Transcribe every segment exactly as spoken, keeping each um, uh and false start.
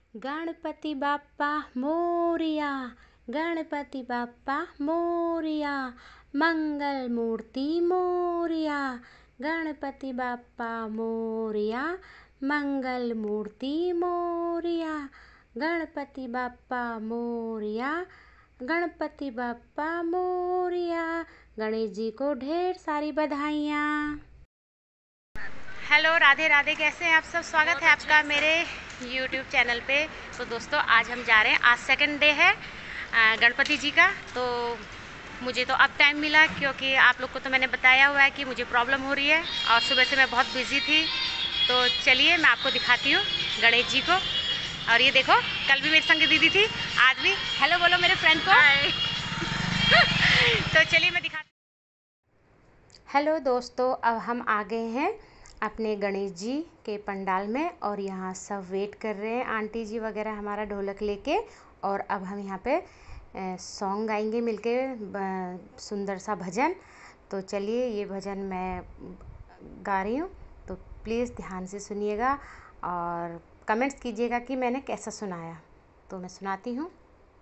गणपति बाप्पा मोरिया, गणपति बाप्पा मोरिया, मंगल मूर्ति मोरिया, गणपति बाप्पा मोरिया, मंगल मूर्ति मोरिया, गणपति बाप्पा मोरिया, गणपति बाप्पा मोरिया। गणेश जी को ढेर सारी बधाइयाँ। हेलो, राधे राधे, कैसे हैं आप सब? स्वागत है आपका मेरे यूट्यूब चैनल पे। तो दोस्तों, आज हम जा रहे हैं, आज सेकंड डे है गणपति जी का। तो मुझे तो अब टाइम मिला क्योंकि आप लोग को तो मैंने बताया हुआ है कि मुझे प्रॉब्लम हो रही है और सुबह से मैं बहुत बिजी थी। तो चलिए मैं आपको दिखाती हूँ गणेश जी को। और ये देखो, कल भी मेरे संग दीदी थी, आज भी। हेलो बोलो मेरे फ्रेंड को। तो चलिए मैं दिखाती हूँ। हेलो दोस्तों, अब हम आ गए हैं अपने गणेश जी के पंडाल में और यहाँ सब वेट कर रहे हैं, आंटी जी वगैरह हमारा ढोलक लेके। और अब हम यहाँ पे सॉन्ग गाएंगे मिलके, सुंदर सा भजन। तो चलिए, ये भजन मैं गा रही हूँ, तो प्लीज़ ध्यान से सुनिएगा और कमेंट्स कीजिएगा कि मैंने कैसा सुनाया। तो मैं सुनाती हूँ।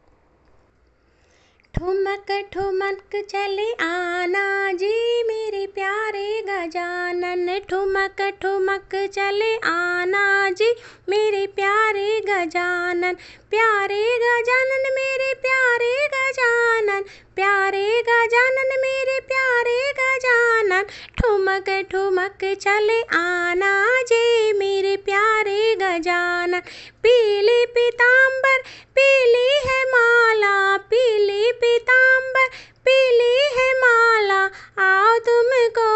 ठुमक ठुमक चले आना जी मेरे प्यारे गजानन, ठुमक ठुमक चले आना जी मेरे प्यारे गजानन, प्यारे गजानन मेरे प्यारे गजानन, प्यारे गजानन मेरे प्यारे गजानन, ठुमक ठुमक चले आना जी मेरे प्यारे गजानन। पीली पीताम्बर पीली है माला, पीली पीताम्बर पीली है माला, आओ तुमको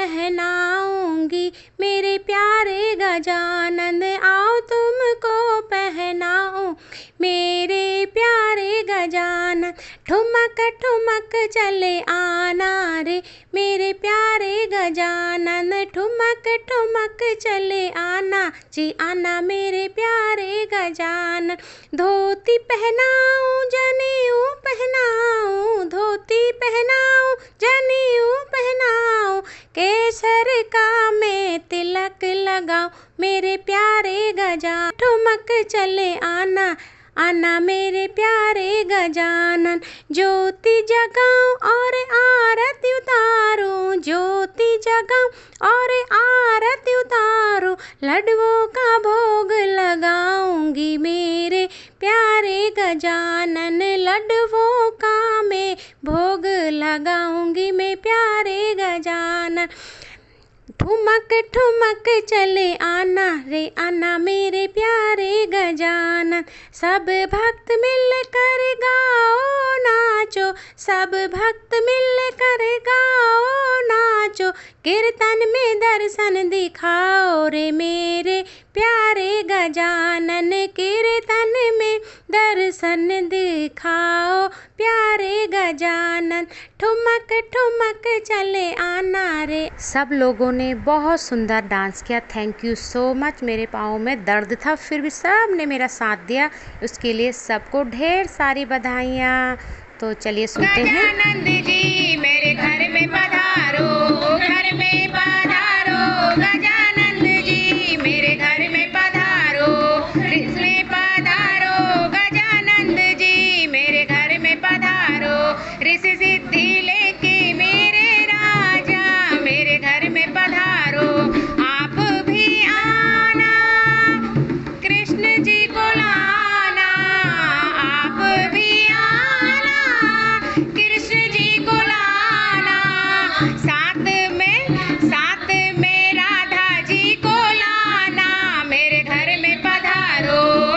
पहनाऊंगी मेरे प्यारे गजानन, आओ तुमको पहनाऊं मेरे प्यारे गजानन। ठुमक ठुमक चले आना रे मेरे प्यारे गजानन, ठुमक ठुमक चले आना जी आना मेरे प्यारे गजानन। धोती पहनाऊं जनेऊ पहनाऊं, धोती पहनाऊं जनेऊ पहनाऊं, केसर का मैं तिलक लगाऊं मेरे प्यारे गजानन। ठुमक चले आना आना मेरे प्यारे गजानन। ज्योति जगाऊं और आरती उतारूं, ज्योति जगाऊं और आरती उतारूं, लड्डुओं का भोग लगाऊंगी मेरे प्यारे गजानन, लड्डुओं का मैं भोग लगाऊंगी मैं प्यारे गजानन। ठुमक ठुमक चले आना रे आना मेरे प्यारे गजानन। सब भक्त मिल कर गाओ नाचो, सब भक्त मिल कर गाओ नाचो, कीर्तन में दर्शन दिखाओ रे मेरे प्यारे गजानन, कीर्तन में दर्शन दिखाओ प्यारे गजानन। ठुमक ठुमक चले आना रे। सब लोगों ने बहुत सुंदर डांस किया, थैंक यू सो मच। मेरे पाँव में दर्द था, फिर भी सब ने मेरा साथ दिया, उसके लिए सबको ढेर सारी बधाइयाँ। तो चलिए सुनते हैं। गजानन जी मेरे घर में पधारो, घर में पधारो, गजानन जी मेरे घर में पधारो, इसमें पधारो, गजानन जी मेरे घर में पधारो, ऋषि सिद्धि लेके मेरे राजा मेरे घर में पधारो। आप भी आना कृष्ण जी को लाना, आप भी आना कृष्ण जी को लाना, साथ में साथ में राधा जी को लाना मेरे घर में पधारो।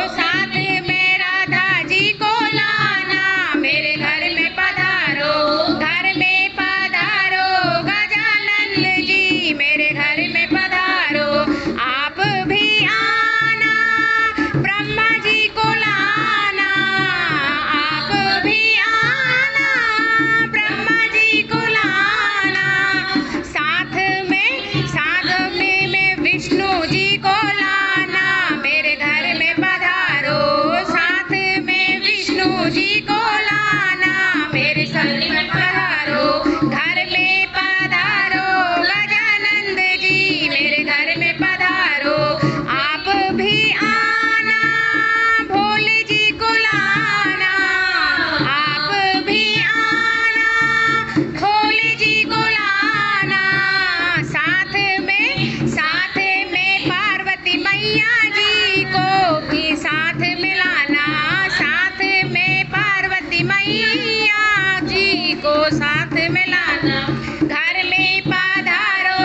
को भी साथ मिलाना, साथ में पार्वती मैया जी को साथ मिलाना। घर में पधारो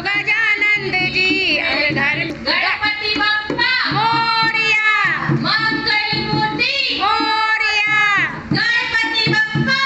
गजानंद जी, अरे घर गणपति बप्पा मोरिया, मंगल मूर्ति मोरिया, गणपति बप्पा।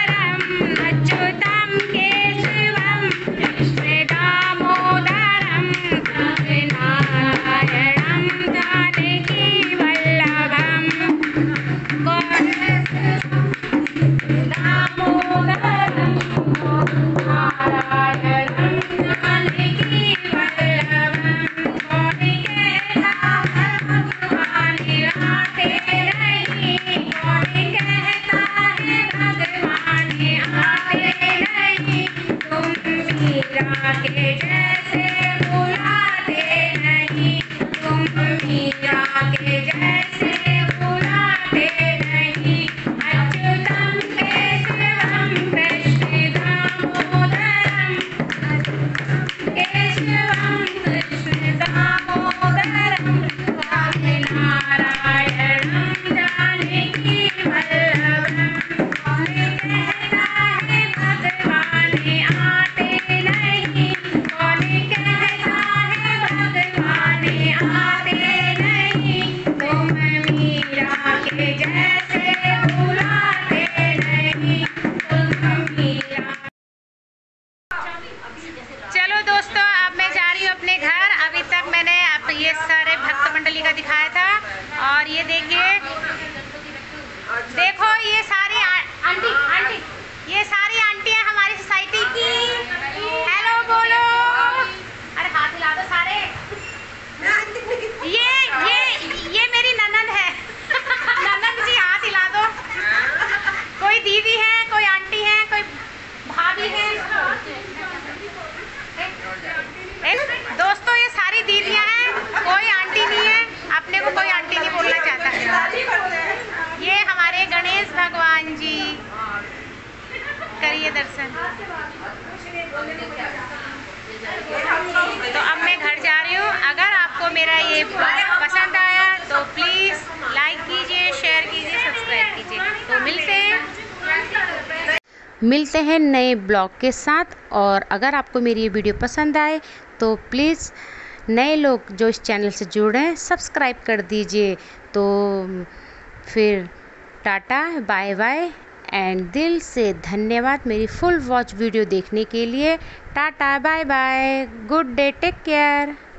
अच्युतं केशवं कृष्ण दामोदरं दिखाया था। और ये देखिए, देखो ये सारी आंटी आंटी ये सारी आंटियां हमारी सोसाइटी की। हेलो बोलो, अरे हाथ हिला दो सारे। ये ये ये मेरी ननद है। ननद जी हाथ हिला दो। कोई दीदी है, कोई आंटी है, कोई भाभी है। दोस्तों ये सारी दीदियां हैं, कोई आंटी नहीं है। अपने को कोई आंटी नहीं बोलना चाहता। ये हमारे गणेश भगवान जी, करिए दर्शन। तो अब मैं घर जा रही हूँ। अगर आपको मेरा ये ब्लॉग पसंद आया तो प्लीज़ लाइक कीजिए, शेयर कीजिए, सब्सक्राइब कीजिए। तो मिलते हैं मिलते हैं नए ब्लॉग के साथ। और अगर आपको मेरी ये वीडियो पसंद आए तो प्लीज़ नए लोग जो इस चैनल से जुड़े हैं सब्सक्राइब कर दीजिए। तो फिर टाटा बाय बाय एंड दिल से धन्यवाद मेरी फुल वॉच वीडियो देखने के लिए। Tata bye bye, good day, take care.